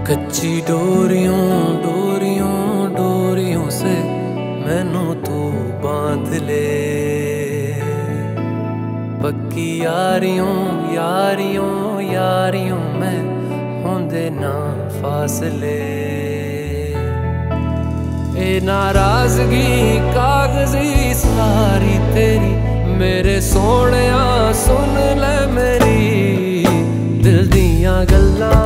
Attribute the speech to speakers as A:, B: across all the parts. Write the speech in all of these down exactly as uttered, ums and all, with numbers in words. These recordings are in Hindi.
A: कच्ची डोरियों डोरियों डोरियों से मैनू तू बांध ले, पक्की यारियों यारियों यारियों में होंदे ना फासले। ए नाराजगी कागजी सारी तेरी मेरे सोहणिया सुन ले मेरी दिल दियां गल्लां,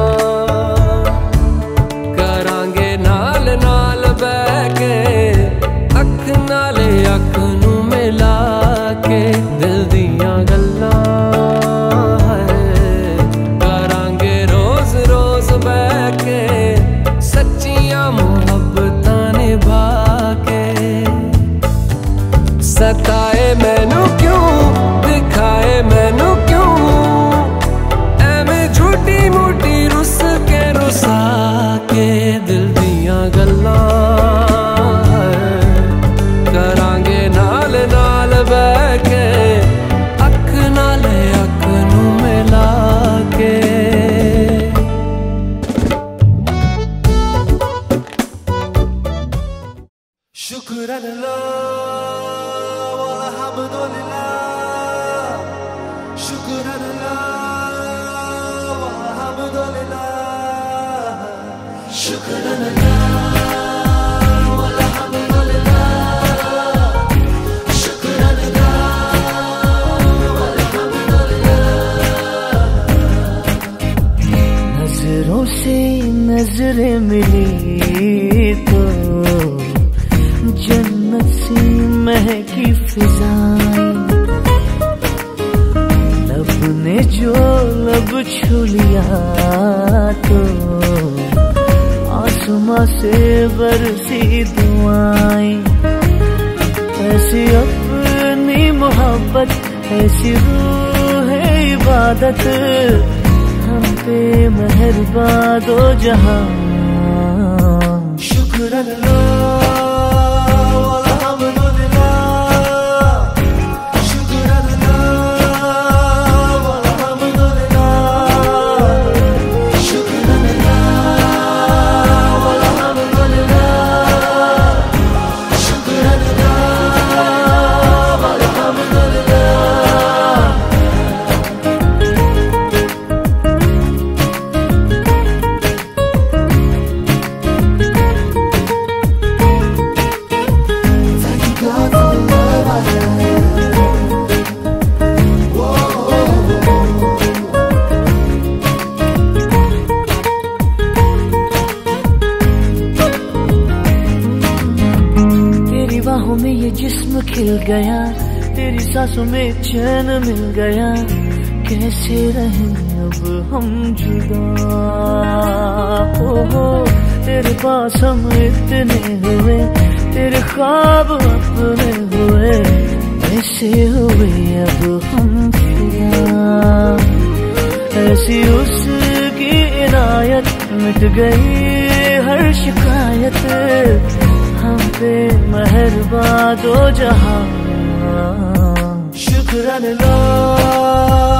A: करांगे नाल नाल बैठ के अख नाले अख नू मिला के दिल दियां गल्लां करांगे रोज रोज बैठ के सच्चियां मुहब्बतां निभा के। सताए मैनू क्यों दिखाए मैनू क्यों एवें झूठी मूठी रुस के रुसा के दिल दियां गल्लां करांगे नाल नाल बैठ के अख नाले अख नू मिला के। शुक्र अल्लाह
B: नजरों से नजरें मिली तो जन्नत सी महकी फिजाएं, लब ने जो लब छू लिया तो आसमां से बरसी दुआएं। ऐसी अपनी मोहब्बत ऐसी रूह है इबादत हम पे मेहरबान दो जहां। शुक्र अल्लाह में ये जिस्म खिल गया, तेरी सांसों में चैन मिल गया, कैसे रहें अब हम जुदा। हो हो तेरे पास हम इतने हुए, तेरे ख्वाब अपने हुए, कैसे हुए अब हम फिदा। ऐसी उसकी इनायत मिट गई हर शिकायत हम पे मेहरबान दो जहां। शुक्र अल्लाह